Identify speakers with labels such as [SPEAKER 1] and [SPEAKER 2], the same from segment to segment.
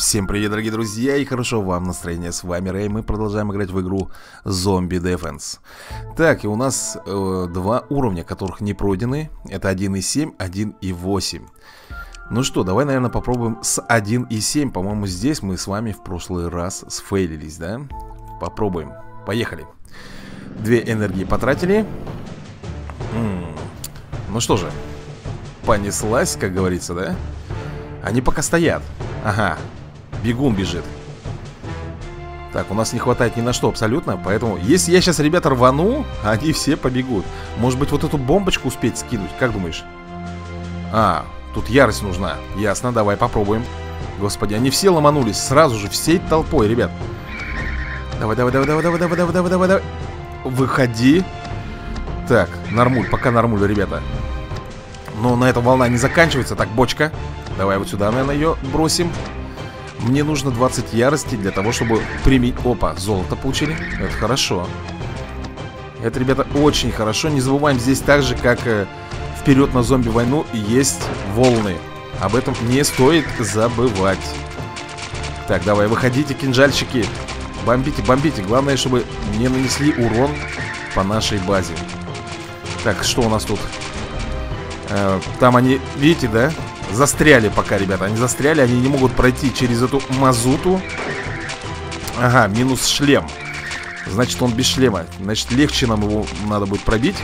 [SPEAKER 1] Всем привет, дорогие друзья, и хорошо вам настроение. С вами Рэй, мы продолжаем играть в игру Zombie Defense. Так, и у нас два уровня, которых не пройдены. Это 1.7, 1.8. Ну что, давай, наверное, попробуем с 1.7. По-моему, здесь мы с вами в прошлый раз сфейлились, да? Попробуем, поехали. 2 энергии потратили. Ну что же, понеслась, как говорится, да? Они пока стоят. Ага, бегун бежит. Так, у нас не хватает ни на что абсолютно. Поэтому, если я сейчас, ребята, рвану, они все побегут. Может быть, вот эту бомбочку успеть скинуть? Как думаешь? А, тут ярость нужна. Ясно, давай попробуем. Господи, они все ломанулись сразу же, всей толпой, ребят. Давай, давай, давай, давай, давай, давай, давай, давай, давай, давай. Выходи. Так, нормуль, пока нормуль, ребята. Но на этом волна не заканчивается. Так, бочка. Давай вот сюда, наверное, ее бросим. Мне нужно 20 ярости для того, чтобы применить... Опа, золото получили. Это хорошо. Это, ребята, очень хорошо. Не забываем, здесь так же, как вперед на зомби-войну, есть волны. Об этом не стоит забывать. Так, давай, выходите, кинжальщики. Бомбите, бомбите. Главное, чтобы не нанесли урон по нашей базе. Так, что у нас тут? Там они, видите, да? Застряли пока, ребята, они застряли. Они не могут пройти через эту мазуту. Ага, минус шлем. Значит, он без шлема. Значит, легче нам его надо будет пробить.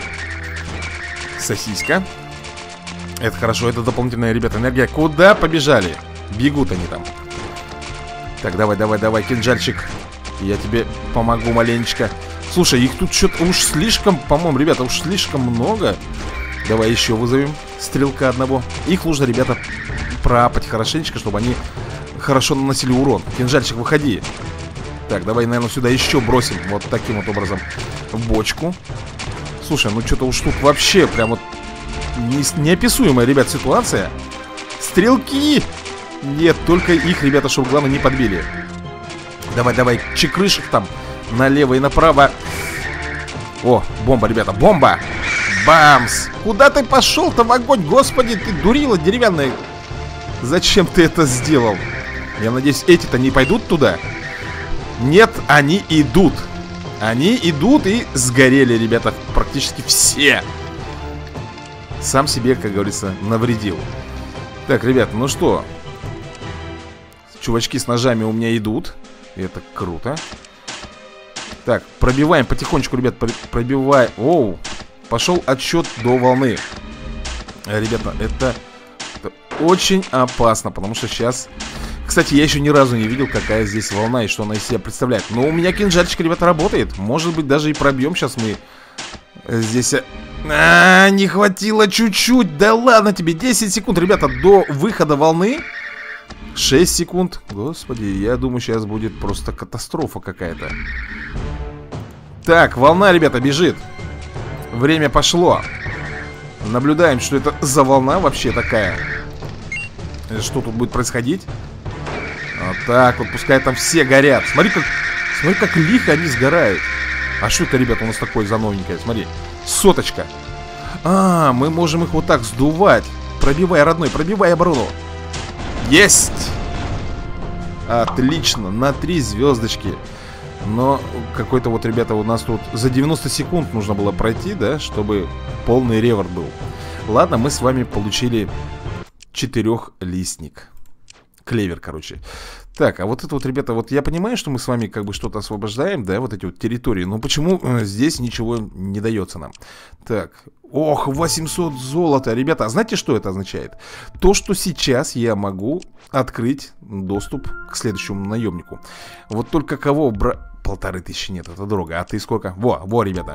[SPEAKER 1] Сосиска. Это хорошо, это дополнительная, ребята, энергия. Куда побежали? Бегут они там. Так, давай, давай, давай, кинжальчик. Я тебе помогу маленечко. Слушай, их тут что-то уж слишком, по-моему, ребята, уж слишком много. Давай еще вызовем стрелка одного. Их нужно, ребята, проапать хорошенечко, чтобы они хорошо наносили урон. Кинжальчик, выходи. Так, давай, наверное, сюда еще бросим. Вот таким вот образом в бочку. Слушай, ну что-то уж тут вообще прям вот неописуемая, ребят, ситуация. Стрелки! Нет, только их, ребята, чтобы главное не подбили. Давай, давай, чекрышек там налево и направо. О, бомба, ребята, бомба! Бамс! Куда ты пошел-то в огонь? Господи, ты дурила деревянная. Зачем ты это сделал? Я надеюсь, эти-то не пойдут туда? Нет, они идут. Они идут и сгорели, ребята, практически все. Сам себе, как говорится, навредил. Так, ребят, ну что? Чувачки с ножами у меня идут. Это круто. Так, пробиваем потихонечку, ребят, пробиваем. Оу. Пошел отсчет до волны. Ребята, это очень опасно, потому что сейчас... Кстати, я еще ни разу не видел, какая здесь волна и что она из себя представляет. Но у меня кинжальчик, ребята, работает. Может быть, даже и пробьем сейчас мы здесь... не хватило чуть-чуть. Да ладно тебе, 10 секунд, ребята, до выхода волны. 6 секунд. Господи, я думаю, сейчас будет просто катастрофа какая-то. Так, волна, ребята, бежит. Время пошло. Наблюдаем, что это за волна вообще такая. Что тут будет происходить? Вот так вот, пускай там все горят. Смотри, как лихо они сгорают. А что это, ребята, у нас такое за новенькое? Смотри, соточка. А, мы можем их вот так сдувать. Пробивай, родной, пробивай оборону. Есть! Отлично, на 3 звездочки. Но какой-то вот, ребята, у нас тут за 90 секунд нужно было пройти, да, чтобы полный реворд был. Ладно, мы с вами получили 4-листник. Клевер, короче. Так, а вот это вот, ребята, вот я понимаю, что мы с вами как бы что-то освобождаем, да, вот эти вот территории. Но почему здесь ничего не дается нам? Так, ох, 800 золота. Ребята, а знаете, что это означает? То, что сейчас я могу открыть доступ к следующему наемнику. Вот только кого брать... 1500 нет, это дорого. А ты сколько? Во, ребята.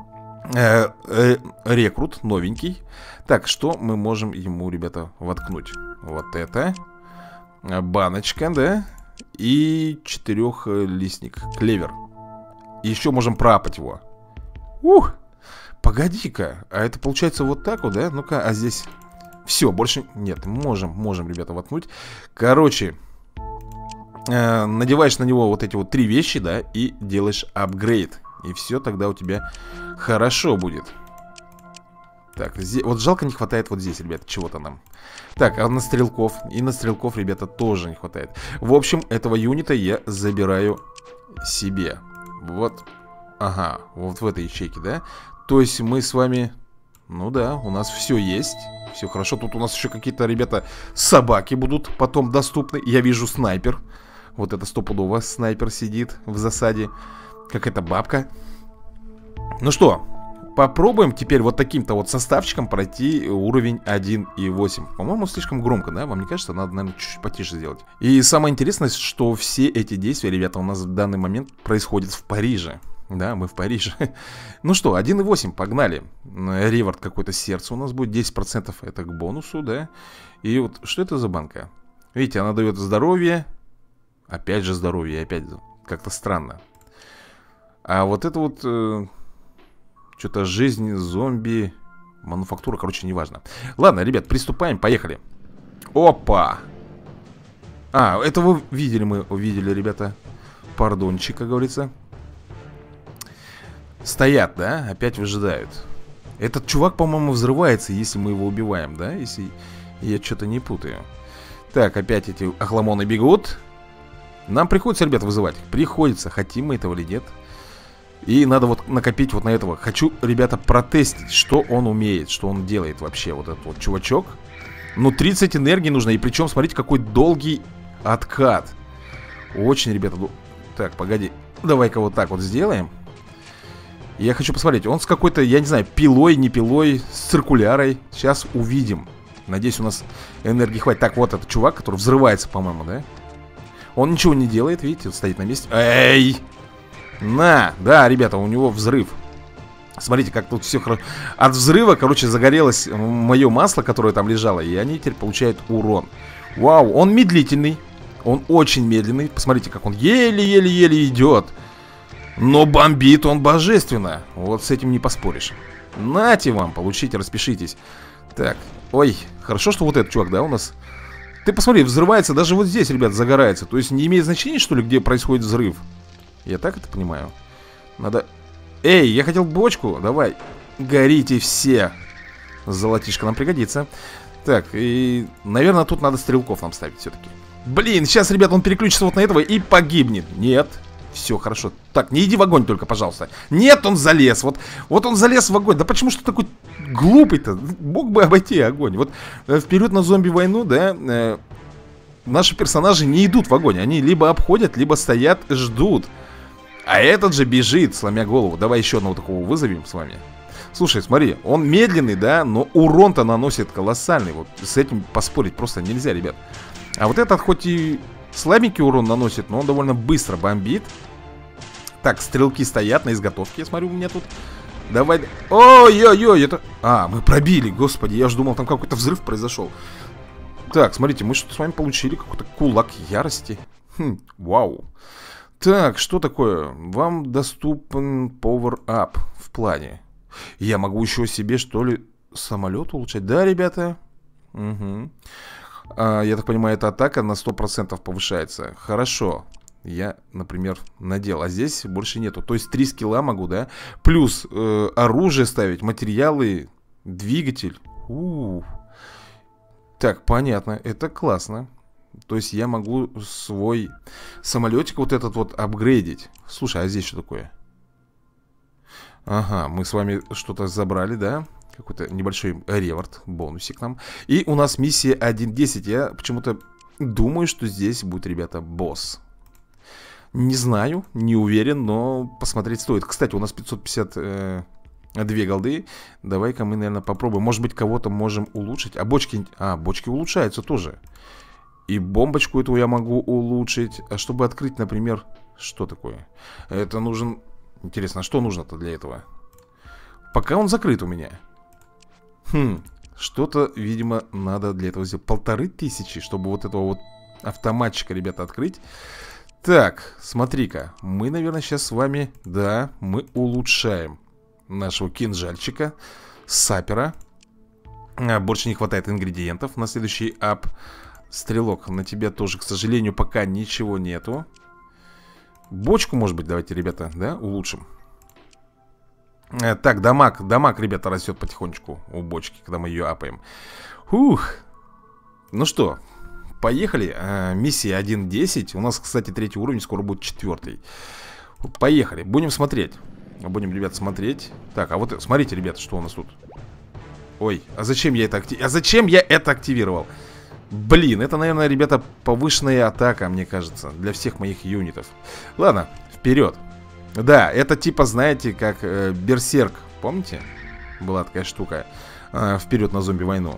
[SPEAKER 1] Рекрут, новенький. Так, что мы можем ему, ребята, воткнуть? Вот это. Баночка, да. И 4-листник. Клевер. И еще можем проапать его. Погоди-ка. А это получается вот так вот, да? Ну-ка, а здесь... Все, больше... Нет, можем, ребята, воткнуть. Короче... надеваешь на него вот эти вот 3 вещи, да, и делаешь апгрейд. И все тогда у тебя хорошо будет. Так, здесь, вот жалко не хватает вот здесь, ребят, чего-то нам. Так, а на стрелков, и на стрелков, ребята, тоже не хватает. В общем, этого юнита я забираю себе. Вот, ага, вот в этой ячейке, да? То есть мы с вами, ну да, у нас все есть. Все хорошо, тут у нас еще какие-то, ребята, собаки будут потом доступны. Я вижу снайпер. Вот это стопудово снайпер сидит в засаде. Какая-то бабка. Ну что, попробуем теперь вот таким-то вот составчиком пройти уровень 1.8. По-моему, слишком громко, да? Вам не кажется? Надо, наверное, чуть-чуть потише сделать. И самое интересное, что все эти действия, ребята, у нас в данный момент происходят в Париже. Да, мы в Париже. Ну что, 1.8, погнали. Реворд какой-то сердце у нас будет. 10% это к бонусу, да? И вот, что это за банка? Видите, она дает здоровье. Опять же здоровье, опять как-то странно. А вот это вот... что-то жизнь, зомби, мануфактура, короче, неважно. Ладно, ребят, приступаем, поехали. Опа! А, это вы видели, мы увидели, ребята. Пардончик, как говорится. Стоят, да? Опять выжидают. Этот чувак, по-моему, взрывается, если мы его убиваем, да? Если я что-то не путаю. Так, опять эти охламоны бегут. Нам приходится, ребят, вызывать. Приходится, хотим мы этого или нет. И надо вот накопить вот на этого. Хочу, ребята, протестить, что он умеет, что он делает вообще, вот этот вот чувачок. Ну, 30 энергии нужно, и причем, смотрите, какой долгий откат. Очень, ребята, так, погоди. Давай-ка вот так вот сделаем. Я хочу посмотреть, он с какой-то, я не знаю, пилой, не пилой, с циркулярой. Сейчас увидим. Надеюсь, у нас энергии хватит. Так, вот этот чувак, который взрывается, по-моему, да? Он ничего не делает, видите, вот стоит на месте. Эй! На! Да, ребята, у него взрыв. Смотрите, как тут все хорошо. От взрыва, короче, загорелось мое масло, которое там лежало. И они теперь получают урон. Вау, он медлительный. Он очень медленный. Посмотрите, как он еле-еле-еле идет. Но бомбит он божественно. Вот с этим не поспоришь. Нате вам, получите, распишитесь. Так, ой, хорошо, что вот этот чувак, да, у нас. Ты посмотри, взрывается даже вот здесь, ребят, загорается. То есть не имеет значения, что ли, где происходит взрыв. Я так это понимаю. Надо... Эй, я хотел бочку. Давай, горите все. Золотишко нам пригодится. Так, и, наверное, тут надо стрелков нам ставить все-таки. Блин, сейчас, ребят, он переключится вот на этого и погибнет. Нет, все, хорошо. Так, не иди в огонь только, пожалуйста. Нет, он залез, вот он залез в огонь. Да почему что такой глупый-то? Мог бы обойти огонь. Вот вперед на зомби-войну, да, наши персонажи не идут в огонь. Они либо обходят, либо стоят, ждут. А этот же бежит, сломя голову. Давай еще одного такого вызовем с вами. Слушай, смотри, он медленный, да, но урон-то наносит колоссальный. Вот с этим поспорить просто нельзя, ребят. А вот этот хоть и слабенький урон наносит, но он довольно быстро бомбит. Так, стрелки стоят на изготовке, я смотрю, у меня тут. Давай. Ой-ой-ой, это... А, мы пробили, господи, я же думал, там какой-то взрыв произошел. Так, смотрите, мы что-то с вами получили, какой-то кулак ярости. Вау. Так, что такое? Вам доступен Power Up в плане. Я могу еще себе, что ли, самолет улучшать? Да, ребята? Угу. Я так понимаю, эта атака на 100% повышается. Хорошо. Я, например, надел. А здесь больше нету. То есть 3 скилла могу, да? Плюс оружие ставить, материалы, двигатель. Так, понятно. Это классно. То есть я могу свой самолетик вот этот вот апгрейдить. Слушай, а здесь что такое? Ага, мы с вами что-то забрали, да? Какой-то небольшой реворд, бонусик нам. И у нас миссия 1.10. Я почему-то думаю, что здесь будет, ребята, босс. Не знаю, не уверен, но посмотреть стоит. Кстати, у нас 552 голды. Давай-ка мы, наверное, попробуем. Может быть, кого-то можем улучшить. А бочки... А, бочки улучшаются тоже. И бомбочку эту я могу улучшить. А чтобы открыть, например... Что такое? Это нужен... Интересно, а что нужно-то для этого? Пока он закрыт у меня. Что-то, видимо, надо для этого сделать. 1500, чтобы вот этого вот автоматчика, ребята, открыть. Так, смотри-ка. Мы, наверное, сейчас с вами... Да, мы улучшаем нашего кинжальчика, сапера. Больше не хватает ингредиентов на следующий ап. Стрелок, на тебя тоже, к сожалению, пока ничего нету. Бочку, может быть, давайте, ребята, да, улучшим. Так, дамаг, ребята, растет потихонечку у бочки, когда мы ее апаем. Ух. Ну что, поехали. Миссия 1.10. У нас, кстати, 3-й уровень, скоро будет 4-й. Поехали, будем смотреть. Будем, ребят, смотреть. Так, а вот, смотрите, ребята, что у нас тут. Ой, а зачем я это активировал? Блин, это, наверное, ребята, повышенная атака, мне кажется, для всех моих юнитов. Ладно, вперед. Да, это типа, знаете, как Берсерк. Помните? Была такая штука. Вперед на зомби-войну.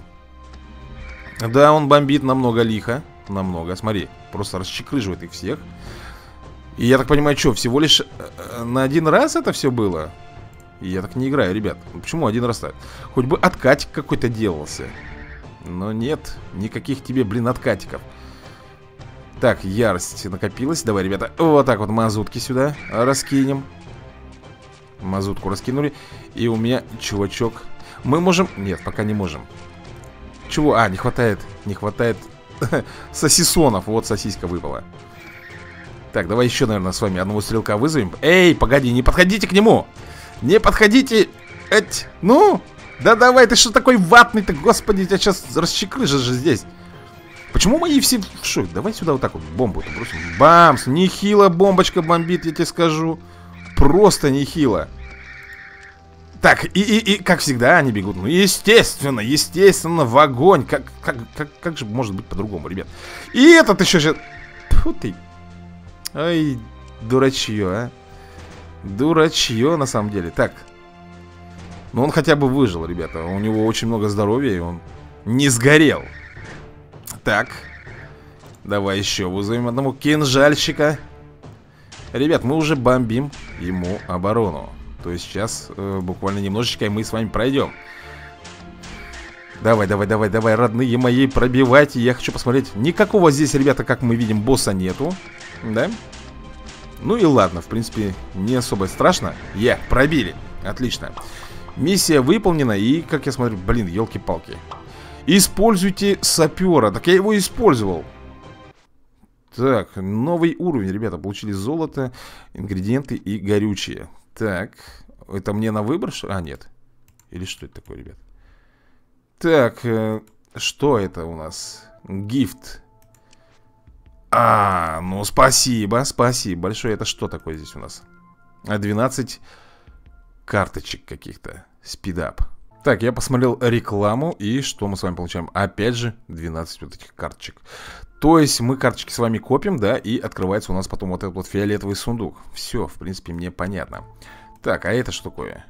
[SPEAKER 1] Да, он бомбит намного лихо. Намного, смотри, просто расчекрыживает их всех. И я так понимаю, что, всего лишь на один раз это все было? Я так не играю, ребят. Почему один раз-то? Хоть бы откатик какой-то делался. Но нет, никаких тебе, блин, откатиков. Так, ярость накопилась. Давай, ребята, вот так вот мазутки сюда раскинем. Мазутку раскинули. И у меня, чувачок, мы можем... Нет, пока не можем. Чего? А, не хватает. Не хватает сосисонов. Вот сосиска выпала. Так, давай еще, наверное, с вами одного стрелка вызовем. Эй, погоди, не подходите к нему. Не подходите. Эть, ну, да давай, ты что такой ватный-то, господи, тебя сейчас расчекрыжишь же здесь. Почему мои все... Шо, давай сюда вот так вот бомбу бросим. Бамс, нехило бомбочка бомбит, я тебе скажу. Просто нехило. Так, и как всегда они бегут. Ну, естественно, в огонь. Как же может быть по-другому, ребят? И этот еще же... Фу ты. Ай, дурачье, а. Дурачье, на самом деле. Так. Ну, он хотя бы выжил, ребята. У него очень много здоровья, и он не сгорел. Так. Давай еще вызовем одному кинжальщика. Ребят, мы уже бомбим ему оборону. То есть сейчас буквально немножечко, и мы с вами пройдем. Давай, родные мои, пробивайте. Я хочу посмотреть. Никакого здесь, ребята, как мы видим, босса нету. Да? Ну и ладно, в принципе, не особо страшно. Пробили, отлично. Миссия выполнена, и, как я смотрю, блин, елки-палки. Используйте сапера. Так я его использовал. Так, новый уровень, ребята. Получили золото, ингредиенты и горючее. Так, это мне на выбор? А, нет. Или что это такое, ребят? Так, что это у нас? Гифт. А, ну спасибо большое. Это что такое здесь у нас? 12 карточек каких-то. Спидап. Так, я посмотрел рекламу. И что мы с вами получаем? Опять же 12 вот этих карточек. То есть мы карточки с вами копим, да, и открывается у нас потом вот этот вот фиолетовый сундук. Все, в принципе, мне понятно. Так, а это что такое?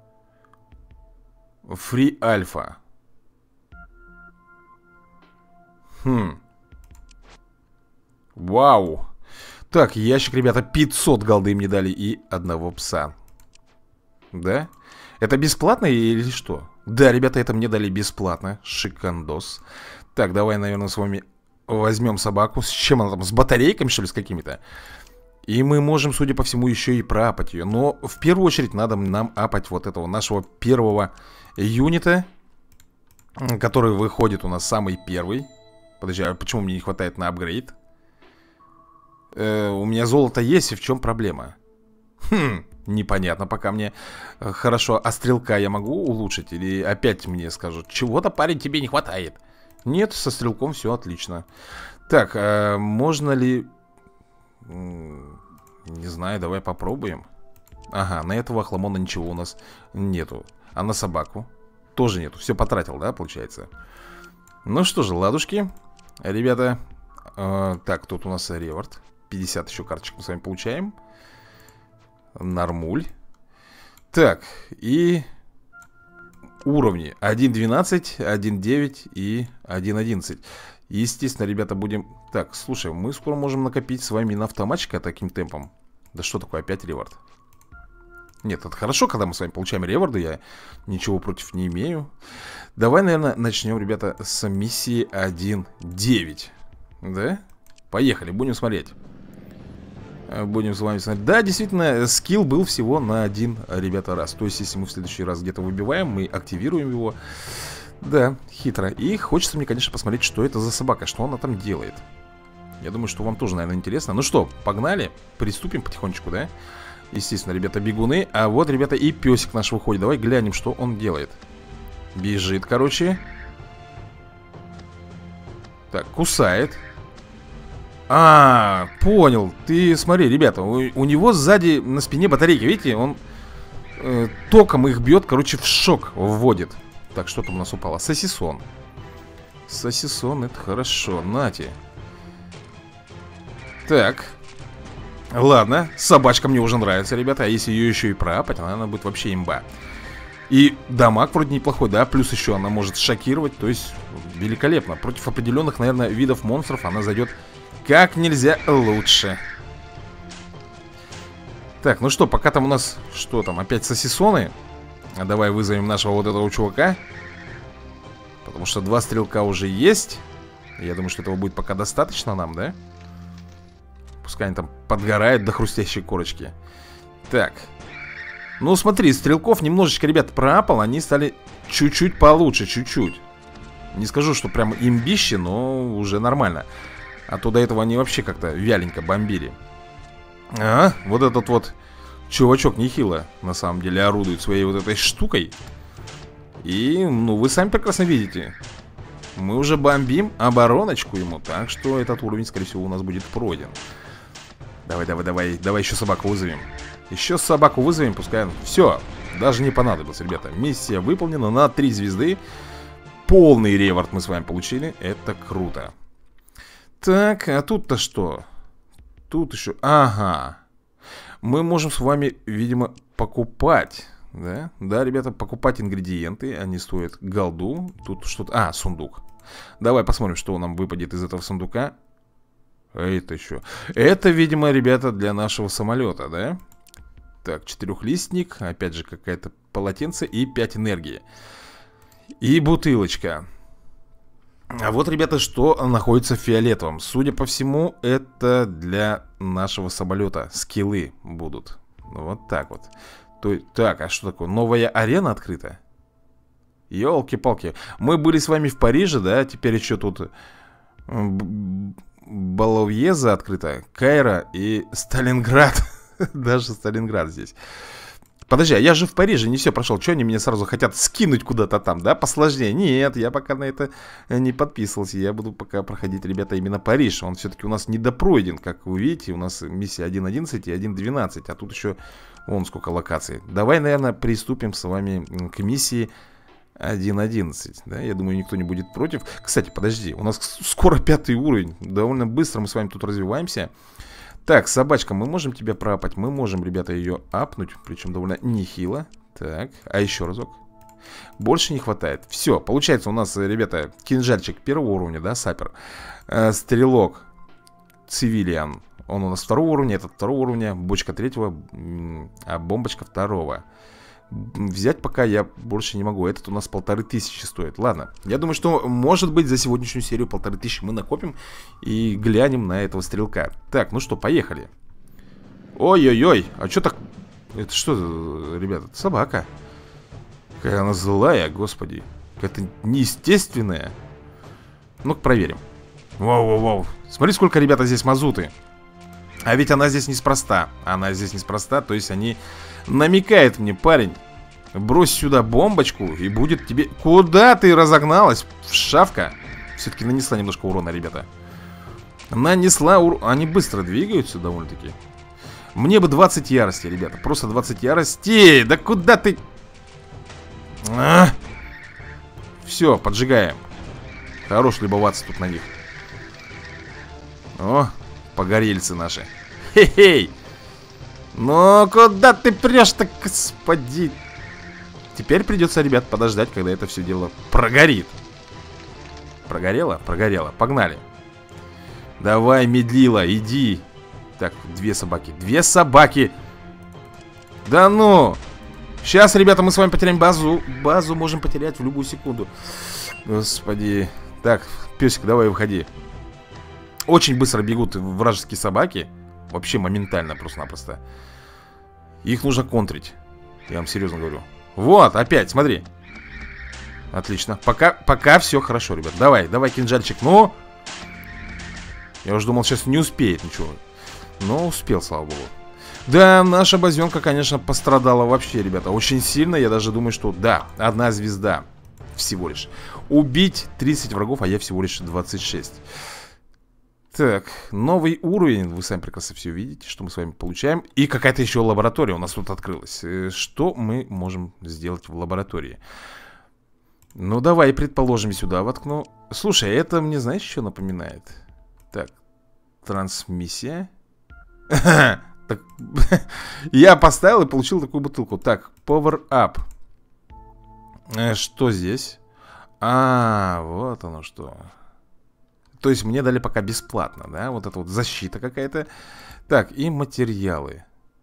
[SPEAKER 1] Фри альфа. Вау. Так, ящик, ребята, 500 голды мне дали и одного пса. Да? Это бесплатно или что? Да, ребята, это мне дали бесплатно. Шикандос. Так, давай, наверное, с вами возьмем собаку. С чем она там? С батарейками, что ли, с какими-то? И мы можем, судя по всему, еще и проапать ее. Но в первую очередь надо нам апать вот этого нашего первого юнита, который выходит у нас самый первый. Подожди, а почему мне не хватает на апгрейд? У меня золото есть, и в чем проблема? Непонятно пока мне. Хорошо, а стрелка я могу улучшить? Или опять мне скажут, чего-то, парень, тебе не хватает? Нет, со стрелком все отлично. Так, можно ли... Не знаю, давай попробуем. Ага, на этого охламона ничего у нас нету. А на собаку тоже нету. Все потратил, да, получается? Ну что же, ладушки, ребята. Так, тут у нас реворд. 50 еще карточек мы с вами получаем. Нормуль. Так, и уровни 1.12, 1.9 и 1.11. Естественно, ребята, будем... Так, слушай, мы скоро можем накопить с вами на автоматчика таким темпом. Да что такое, опять реворд? Нет, это хорошо, когда мы с вами получаем реворды. Я ничего против не имею. Давай, наверное, начнем, ребята, с миссии 1.9. Да? Поехали, будем смотреть. Будем с вами смотреть. Да, действительно, скилл был всего на один, ребята, раз. То есть, если мы в следующий раз где-то выбиваем, мы активируем его. Да, хитро. И хочется мне, конечно, посмотреть, что это за собака, что она там делает. Я думаю, что вам тоже, наверное, интересно. Ну что, погнали, приступим потихонечку, да? Естественно, ребята, бегуны. А вот, ребята, и песик наш выходит. Давай глянем, что он делает. Бежит, короче. Так, кусает. А, понял. Ты смотри, ребята, у него сзади на спине батарейки. Видите, он током их бьет, короче, в шок вводит. Так, что там у нас упало? Сосисон. Сосисон, это хорошо. Нате. Так. Ладно, собачка мне уже нравится, ребята. А если ее еще и проапать, она будет вообще имба. И дамаг вроде неплохой, да. Плюс еще она может шокировать. То есть великолепно. Против определенных, наверное, видов монстров она зайдет как нельзя лучше. Так, ну что, пока там у нас... Что там, опять сосисоны? А давай вызовем нашего вот этого чувака. Потому что 2 стрелка уже есть. Я думаю, что этого будет пока достаточно нам, да? Пускай они там подгорают до хрустящей корочки. Так. Ну, смотри, стрелков немножечко, ребят, проапал. Они стали чуть-чуть получше, чуть-чуть. Не скажу, что прям имбище, но уже нормально. А то до этого они вообще как-то вяленько бомбили. А, вот этот вот чувачок нехило, на самом деле, орудует своей вот этой штукой. И, ну, вы сами прекрасно видите. Мы уже бомбим обороночку ему. Так что этот уровень, скорее всего, у нас будет пройден. Давай, давай, давай, давай еще собаку вызовем. Еще собаку вызовем, пускай. Все, даже не понадобилось, ребята. Миссия выполнена на 3 звезды. Полный реворд мы с вами получили. Это круто. Так, а тут-то что? Тут еще, ага. Мы можем с вами, видимо, покупать. Да, да, ребята, покупать ингредиенты. Они стоят голду. Тут что-то, а, сундук. Давай посмотрим, что нам выпадет из этого сундука. Это еще. Это, видимо, ребята, для нашего самолета, да? Так, 4-листник. Опять же, какая-то полотенце и 5 энергии. И бутылочка. А вот, ребята, что находится в фиолетовом. Судя по всему, это для нашего самолета. Скиллы будут. Вот так вот. Так, а что такое? Новая арена открыта? Ёлки-палки. Мы были с вами в Париже, да? Теперь еще тут... Баловьеза открыта, Кайра и Сталинград. Даже Сталинград здесь. Подожди, а я же в Париже не все прошел. Что они меня сразу хотят скинуть куда-то там, да? Посложнее. Нет, я пока на это не подписывался. Я буду пока проходить, ребята, именно Париж. Он все-таки у нас недопройден. Как вы видите, у нас миссия 1.11 и 1.12. А тут еще вон сколько локаций. Давай, наверное, приступим с вами к миссии 1.11, да, я думаю, никто не будет против. Кстати, подожди, у нас скоро 5-й уровень. Довольно быстро мы с вами тут развиваемся. Так, собачка, мы можем тебя проапать? Мы можем, ребята, ее апнуть. Причем довольно нехило. Так, а еще разок. Больше не хватает. Все, получается у нас, ребята, кинжальчик 1-го уровня, да, сапер. Стрелок цивилиан. Он у нас 2-го уровня, этот 2-го уровня. Бочка 3-го, а бомбочка 2-го. Взять пока я больше не могу. Этот у нас 1500 стоит. Ладно, я думаю, что может быть за сегодняшнюю серию 1500 мы накопим и глянем на этого стрелка. Так, ну что, поехали. Ой-ой-ой, а что так? Это что, ребята, это собака. Какая она злая, господи. Какая-то неестественная. Ну-ка проверим. Вау-вау-вау. Смотри, сколько, ребята, здесь мазуты. А ведь она здесь неспроста. Она здесь неспроста, то есть они... намекает мне, парень, брось сюда бомбочку, и будет тебе... Куда ты разогналась, шавка? Все-таки нанесла немножко урона, ребята. Нанесла урон. Они быстро двигаются довольно-таки. Мне бы 20 ярости, ребята. Просто 20 ярости. Да куда ты... Все, поджигаем. Хорош любоваться тут на них. О, погорельцы наши. Хе-хей. Ну, куда ты прешь-то, господи? Теперь придется, ребят, подождать, когда это все дело прогорит. Прогорело? Прогорело. Погнали. Давай, медлила, иди. Так, 2 собаки. 2 собаки. Да ну. Сейчас, ребята, мы с вами потеряем базу. Базу можем потерять в любую секунду. Господи. Так, песик, давай выходи. Очень быстро бегут вражеские собаки. Вообще моментально, просто-напросто. Их нужно контрить. Я вам серьезно говорю. Вот, опять, смотри. Отлично. Пока все хорошо, ребят. Давай, давай, кинжальчик. Ну. Я уже думал, сейчас не успеет ничего. Но успел, слава богу. Да, наша базенка, конечно, пострадала вообще, ребята. Очень сильно, я даже думаю, что да, 1 звезда всего лишь. Убить 30 врагов, а я всего лишь 26. Так, новый уровень. Вы сами прекрасно все видите, что мы с вами получаем. И какая-то еще лаборатория у нас тут открылась. Что мы можем сделать в лаборатории? Ну, давай, предположим, сюда воткну. Слушай, это мне, знаешь, что напоминает? Так, трансмиссия. Так, я поставил и получил такую бутылку. Так, Power Up. Что здесь? А, вот оно что. То есть мне дали пока бесплатно, да? Вот это вот защита какая-то. Так, и материалы.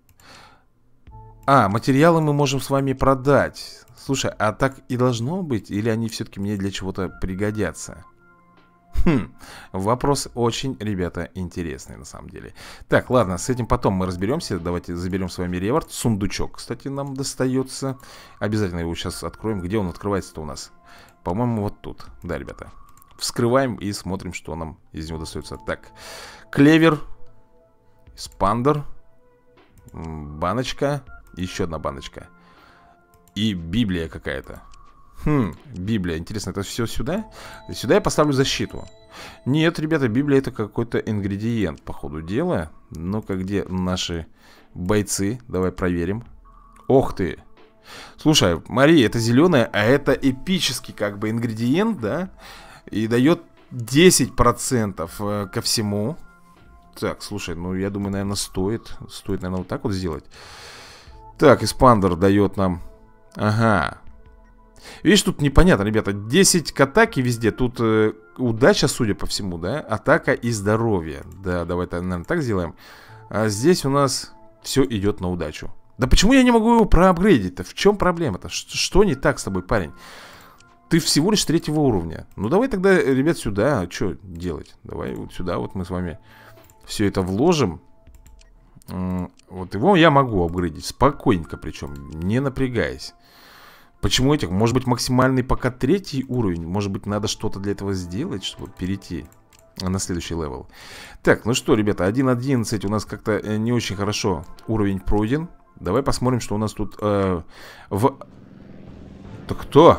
[SPEAKER 1] А, материалы мы можем с вами продать. Слушай, а так и должно быть? Или они все-таки мне для чего-то пригодятся? Вопрос очень, ребята, интересный на самом деле. Так, ладно, с этим потом мы разберемся. Давайте заберем с вами реворд. Сундучок, кстати, нам достается. Обязательно его сейчас откроем. Где он открывается-то у нас? По-моему, вот тут. Да, ребята. Вскрываем и смотрим, что нам из него достается. Так, клевер, спандер, баночка, еще одна баночка. И Библия какая-то. Библия. Интересно, это все сюда? Сюда я поставлю защиту. Нет, ребята, Библия это какой-то ингредиент, по ходу дела. Ну-ка, где наши бойцы? Давай проверим. Ох ты. Слушай, Мария, это зеленая, а это эпический как бы ингредиент, да? И дает 10% ко всему. Так, слушай, ну я думаю, наверное, стоит. Стоит, наверное, вот так вот сделать. Так, Испандер дает нам. Ага. Видишь, тут непонятно, ребята. 10 к атаке везде. Тут удача, судя по всему, да? Атака и здоровье. Да, давай, наверное, так сделаем. А здесь у нас все идет на удачу. Да почему я не могу его проапгрейдить-то? В чем проблема-то? Что не так с тобой, парень? Ты всего лишь 3-го уровня. Ну давай тогда, ребят, сюда. А что делать? Давай вот сюда вот мы с вами все это вложим. Вот его я могу апгрейдить. Спокойненько причем, не напрягаясь. Почему этих? Может быть максимальный пока 3-й уровень. Может быть надо что-то для этого сделать, чтобы перейти на следующий левел. Так, ну что, ребята, 1.11 у нас как-то не очень хорошо уровень пройден. Давай посмотрим, что у нас тут в... Так кто?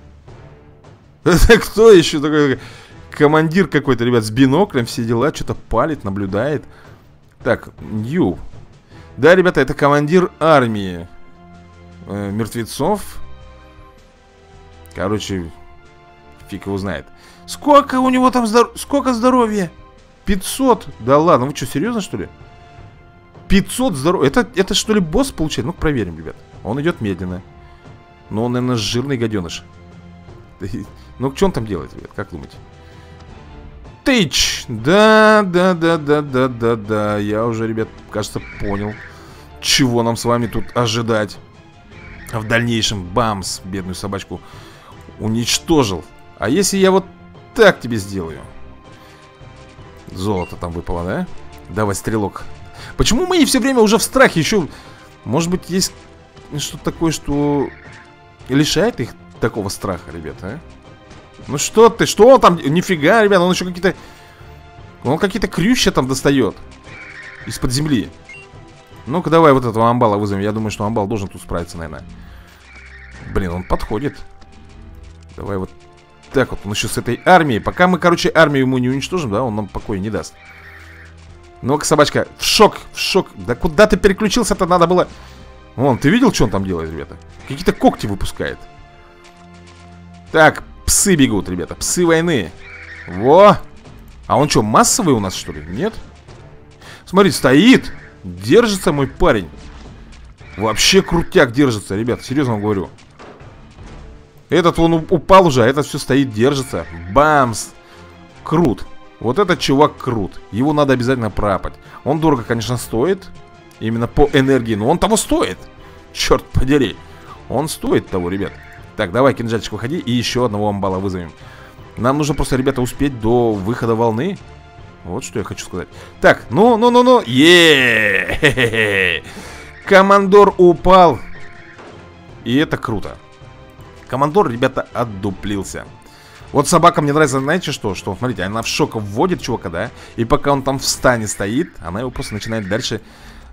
[SPEAKER 1] Это кто еще такой? Командир какой-то, ребят, с биноклем, все дела, что-то палит, наблюдает. Так, Нью. Да, ребята, это командир армии мертвецов. Короче, фиг его знает. Сколько у него там сколько здоровья? 500? Да ладно, вы что, серьезно, что ли? 500 здоровья. Это что ли босс получает? Ну-ка проверим, ребят. Он идет медленно. Но он, наверное, жирный гаденыш. Ну, что он там делает, ребят? Как думаете? Тыч! Да. Я уже, ребят, кажется, понял, чего нам с вами тут ожидать. В дальнейшем, бамс, бедную собачку уничтожил. А если я вот так тебе сделаю? Золото там выпало, да? Давай, стрелок. Почему мы не все время уже в страхе? Еще, может быть, есть что-то такое, что лишает их такого страха, ребята, а? Ну что ты, что он там? Нифига, ребят, он еще какие-то... Он какие-то крюща там достает из-под земли. Ну-ка, давай вот этого амбала вызовем. Я думаю, что амбал должен тут справиться, наверное. Блин, он подходит. Давай вот так вот, он еще с этой армией. Пока мы, короче, армию ему не уничтожим, да, он нам покоя не даст. Ну-ка, собачка, в шок, в шок. Да куда ты переключился-то, надо было... Вон, ты видел, что он там делает, ребята? Какие-то когти выпускает. Так, псы бегут, ребята, псы войны. Во! А он что, массовый у нас, что ли? Нет? Смотри, стоит. Держится мой парень. Вообще крутяк держится, ребята, серьезно вам говорю. Этот он упал уже, а этот все стоит, держится. Бамс! Крут. Вот этот чувак крут. Его надо обязательно пропать. Он дорого, конечно, стоит. Именно по энергии, но он того стоит. Черт подери. Он стоит того, ребят. Так, давай, кинжальчик, выходи. И еще одного амбала вызовем. Нам нужно просто, ребята, успеть до выхода волны. Вот что я хочу сказать. Так, ну. Еее! Командор упал. И это круто. Командор, ребята, отдуплился. Вот собака мне нравится, знаете что? Что, смотрите, она в шок вводит чувака, да? И пока он там в стане стоит, она его просто начинает дальше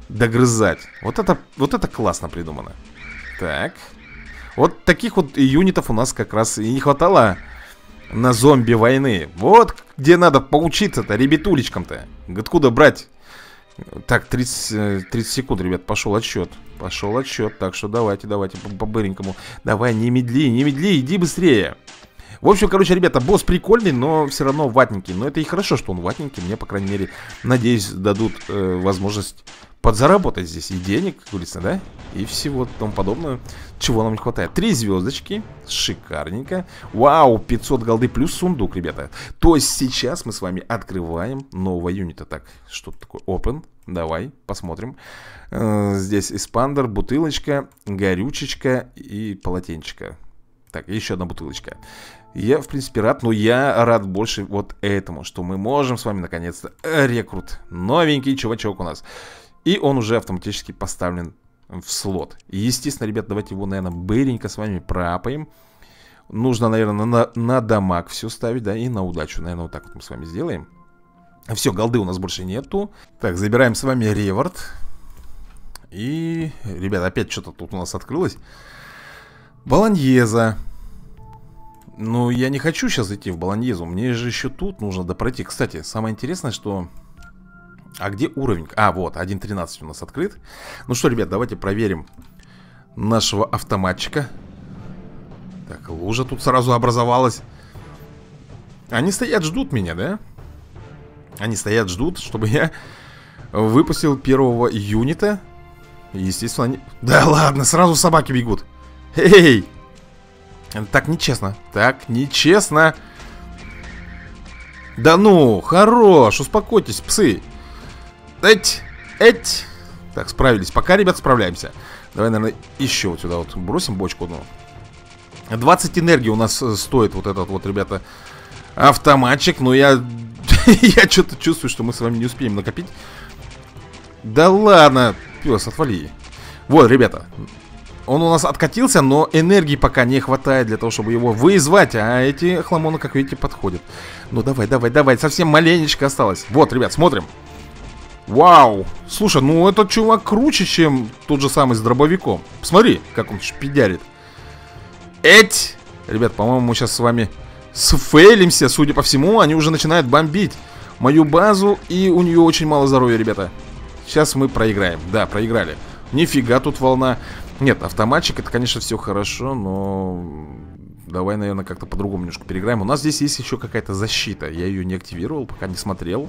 [SPEAKER 1] догрызать. Вот это классно придумано. Так. Вот таких вот юнитов у нас как раз и не хватало на зомби войны. Вот где надо поучиться-то, ребятулечкам-то. Откуда брать? Так, 30 секунд, ребят, пошел отсчет. Пошел отсчет, так что давайте по-быренькому. Давай, не медли, иди быстрее. В общем, короче, ребята, босс прикольный, но все равно ватненький. Но это и хорошо, что он ватненький. Мне, по крайней мере, надеюсь, дадут возможность подзаработать здесь и денег, как говорится, да? И всего тому подобного, чего нам не хватает. 3 звездочки, шикарненько. Вау, 500 голды плюс сундук, ребята. То есть сейчас мы с вами открываем нового юнита. Так, что такое? Open. Давай, посмотрим. Здесь эспандер, бутылочка, горючечка и полотенчика. Так, еще одна бутылочка. Я, в принципе, рад, но я рад больше вот этому, что мы можем с вами, наконец-то, рекрут. Новенький чувачок у нас. И он уже автоматически поставлен в слот. И, естественно, ребят, давайте его, наверное, быренько с вами пропаем. Нужно, наверное, на дамаг все ставить, да, и на удачу. Наверное, вот так вот мы с вами сделаем. Все, голды у нас больше нету. Так, забираем с вами реворд. И, ребят, опять что-то тут у нас открылось. Болоньеза. Ну, я не хочу сейчас идти в Болоньезу. Мне же еще тут нужно допройти. Кстати, самое интересное, что... А где уровень? А, вот, 1.13 у нас открыт. Ну что, ребят, давайте проверим нашего автоматчика. Так, лужа тут сразу образовалась. Они стоят, ждут меня, да? Они стоят, ждут, чтобы я выпустил первого юнита. Естественно, они... Да ладно, сразу собаки бегут. Эй! Так нечестно. Так нечестно. Да ну, хорош, успокойтесь, псы. Эть. Так, справились. Пока, ребят, справляемся. Давай, наверное, еще вот сюда вот бросим бочку одну. 20 энергии у нас стоит вот этот вот, ребята, автоматчик. Но я что-то чувствую, что мы с вами не успеем накопить. Да ладно, пес, отвали. Вот, ребята, он у нас откатился, но энергии пока не хватает для того, чтобы его вызвать. А эти хламоны, как видите, подходят. Ну давай, совсем маленечко осталось. Вот, ребят, смотрим. Вау, слушай, ну этот чувак круче, чем тот же самый с дробовиком. Посмотри, как он шпидярит. Эть! Ребят, по-моему, мы сейчас с вами сфейлимся. Судя по всему, они уже начинают бомбить мою базу. И у нее очень мало здоровья, ребята. Сейчас мы проиграем. Да, проиграли. Нифига тут волна. Нет, автоматчик, это, конечно, все хорошо, но... Давай, наверное, как-то по-другому немножко переиграем. У нас здесь есть еще какая-то защита. Я ее не активировал, пока не смотрел.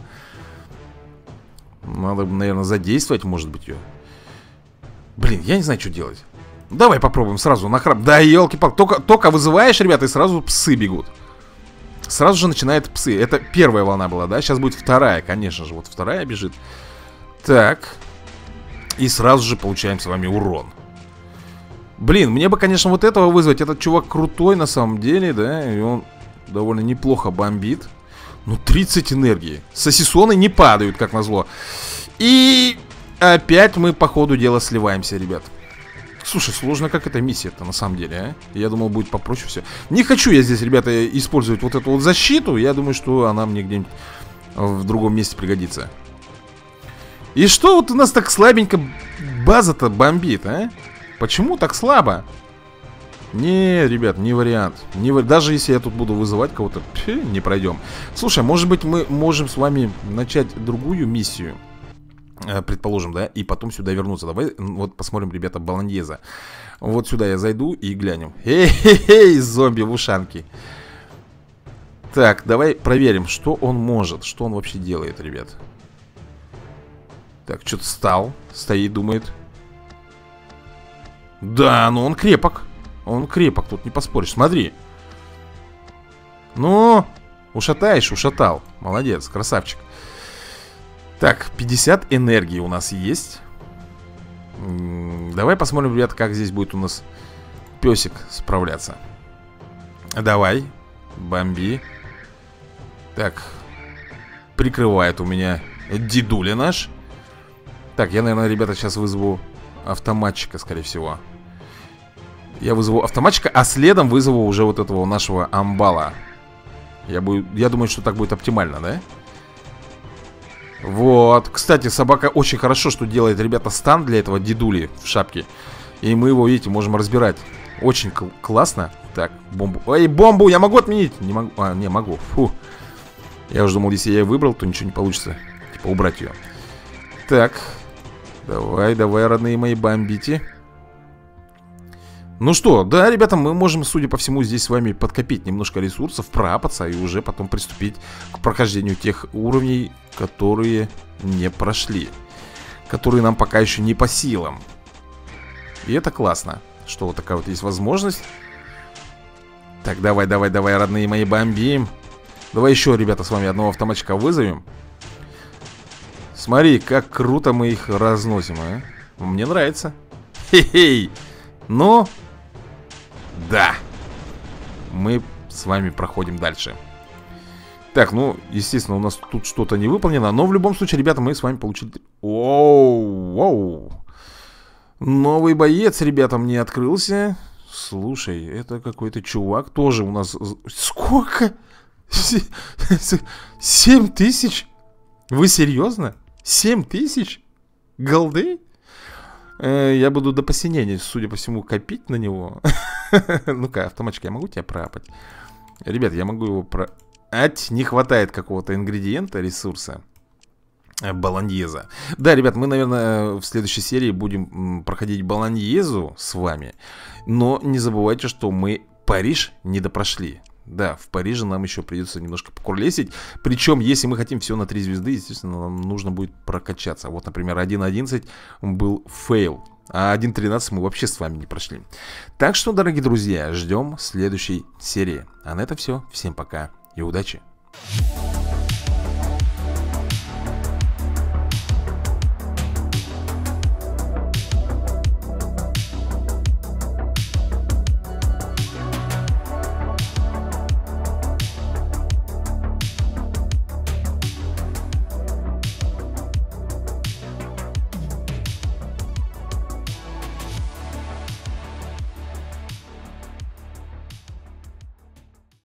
[SPEAKER 1] Надо, наверное, задействовать, может быть, ее. Блин, я не знаю, что делать. Давай попробуем сразу на храп. Да, елки-палки, только вызываешь, ребята, и сразу псы бегут. Сразу же начинают псы. Это первая волна была, да? Сейчас будет вторая, конечно же. Вот вторая бежит. Так. И сразу же получаем с вами урон. Блин, мне бы, конечно, вот этого вызвать. Этот чувак крутой на самом деле, да? И он довольно неплохо бомбит. Ну, 30 энергии. Сосисоны не падают, как назло. И опять мы по ходу дела сливаемся, ребят. Слушай, сложно как эта миссия-то на самом деле, а? Я думал, будет попроще все. Не хочу я здесь, ребята, использовать вот эту вот защиту. Я думаю, что она мне где-нибудь в другом месте пригодится. И что вот у нас так слабенько база-то бомбит, а? Почему так слабо? Не, ребят, не вариант. Даже если я тут буду вызывать кого-то, не пройдем. Слушай, может быть, мы можем с вами начать другую миссию, предположим, да, и потом сюда вернуться. Давай вот посмотрим, ребята, Болоньеза. Вот сюда я зайду и глянем. Эй, зомби в ушанке. Так, давай проверим, что он может. Что он вообще делает, ребят. Так, что-то встал. Стоит, думает. Да, ну он крепок. Он крепок, тут не поспоришь. Смотри. Ну, ушатаешь, ушатал. Молодец, красавчик. Так, 50 энергии у нас есть. Давай посмотрим, ребят, как здесь будет у нас песик справляться. Давай, бомби. Так, прикрывает у меня дедуля наш. Так, я, наверное, ребята, сейчас вызову автоматчика, скорее всего. Я вызову автоматчика, а следом вызову уже вот этого нашего амбала. Я думаю, что так будет оптимально, да? Вот, кстати, собака очень хорошо, что делает, ребята, стан для этого дедули в шапке. И мы его, видите, можем разбирать. Очень классно. Так, бомбу. Эй, бомбу я могу отменить? Не могу. А, не могу. Фу. Я уже думал, если я ее выбрал, то ничего не получится. Типа убрать ее. Так. Давай, давай, родные мои, бомбите. Ну что, да, ребята, мы можем, судя по всему, здесь с вами подкопить немножко ресурсов, проапаться и уже потом приступить к прохождению тех уровней, которые не прошли. Которые нам пока еще не по силам. И это классно, что вот такая вот есть возможность. Так, давай, давай, давай, родные мои, бомбим. Давай еще, ребята, с вами одного автоматчика вызовем. Смотри, как круто мы их разносим, а? Мне нравится. Хе-хей. Но... Да. Мы с вами проходим дальше. Так, ну, естественно, у нас тут что-то не выполнено. Но в любом случае, ребята, мы с вами получили... Оу. Новый боец, ребята, мне открылся. Слушай, это какой-то чувак. Тоже у нас... Сколько? 7000? Вы серьезно? 7000? Голды? Я буду до посинения, судя по всему, копить на него. Ну-ка, автоматчик, я могу тебя проапать? Ребят, я могу его проапать. Не хватает какого-то ингредиента, ресурса. Болоньеза. Да, ребят, мы, наверное, в следующей серии будем проходить болоньезу с вами. Но не забывайте, что мы Париж не допрошли. Да, в Париже нам еще придется немножко покурлесить. Причем, если мы хотим все на 3 звезды, естественно, нам нужно будет прокачаться. Вот, например, 1.11 был фейл, а 1.13 мы вообще с вами не прошли. Так что, дорогие друзья, ждем следующей серии. А на этом все. Всем пока и удачи.